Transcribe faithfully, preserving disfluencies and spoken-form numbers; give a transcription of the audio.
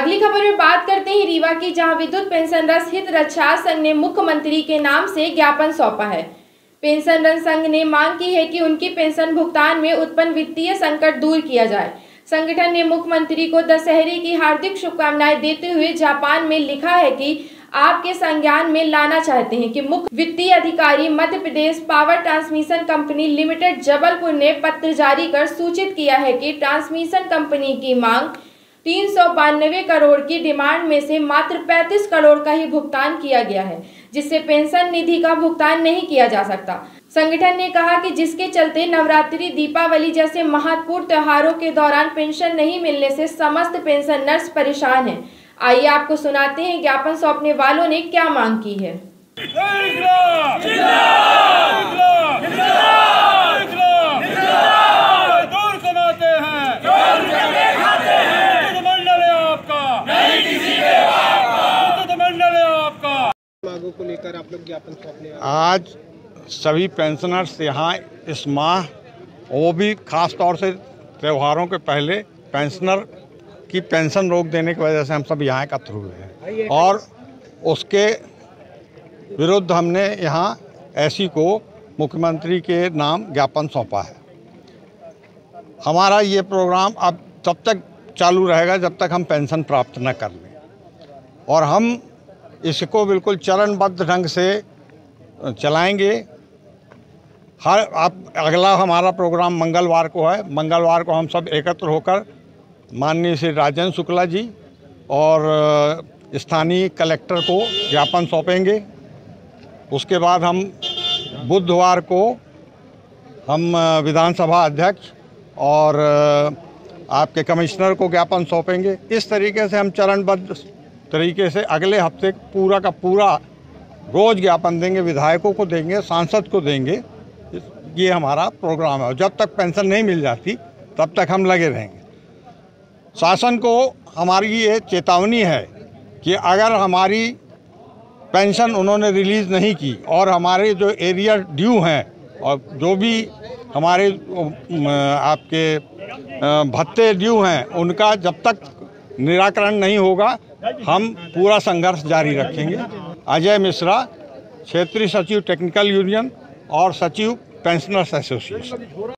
अगली खबर में बात करते हैं रीवा की, जहां विद्युत पेंशनर्स हित रक्षा संघ ने मुख्यमंत्री के नाम से ज्ञापन सौंपा है। पेंशनर्स संघ ने मांग की है कि उनकी पेंशन भुगतान में उत्पन्न वित्तीय संकट दूर किया जाए। संगठन ने मुख्यमंत्री को दशहरे की हार्दिक शुभकामनाएं देते हुए जापान में लिखा है कि आपके संज्ञान में लाना चाहते हैं कि मुख्य वित्तीय अधिकारी Madhya Pradesh power transmission company limited Jabalpur ने पत्र जारी कर सूचित किया है कि ट्रांसमिशन कंपनी की मांग तीन सौ बानवे करोड़ की डिमांड में से मात्र पैंतीस करोड़ का ही भुगतान किया गया है, जिससे पेंशन निधि का भुगतान नहीं किया जा सकता। संगठन ने कहा कि जिसके चलते नवरात्रि, दीपावली जैसे महत्वपूर्ण त्योहारों के दौरान पेंशन नहीं मिलने से समस्त पेंशनर्स परेशान हैं। आइए आपको सुनाते हैं ज्ञापन सौंपने वालों ने क्या मांग की है। मांगों को लेकर आप लोग ज्ञापन सौंपने आज सभी पेंशनर्स यहाँ इस माह, वो भी खास तौर से त्योहारों के पहले पेंशनर की पेंशन रोक देने की वजह से हम सब यहाँ एकत्र हुए हैं और उसके विरुद्ध हमने यहाँ एसी को मुख्यमंत्री के नाम ज्ञापन सौंपा है। हमारा ये प्रोग्राम अब तब तक चालू रहेगा जब तक हम पेंशन प्राप्त न कर लें और हम इसको बिल्कुल चरणबद्ध ढंग से चलाएंगे। हर आप अगला हमारा प्रोग्राम मंगलवार को है। मंगलवार को हम सब एकत्र होकर माननीय श्री राजेंद्र शुक्ला जी और स्थानीय कलेक्टर को ज्ञापन सौंपेंगे। उसके बाद हम बुधवार को हम विधानसभा अध्यक्ष और आपके कमिश्नर को ज्ञापन सौंपेंगे। इस तरीके से हम चरणबद्ध तरीके से अगले हफ्ते पूरा का पूरा रोज ज्ञापन देंगे, विधायकों को देंगे, सांसद को देंगे। ये हमारा प्रोग्राम है। जब तक पेंशन नहीं मिल जाती तब तक हम लगे रहेंगे। शासन को हमारी ये चेतावनी है कि अगर हमारी पेंशन उन्होंने रिलीज़ नहीं की और हमारे जो एरिया ड्यू हैं और जो भी हमारे आपके भत्ते ड्यू हैं उनका जब तक निराकरण नहीं होगा हम पूरा संघर्ष जारी रखेंगे। अजय मिश्रा, क्षेत्रीय सचिव टेक्निकल यूनियन और सचिव पेंशनर्स एसोसिएशन।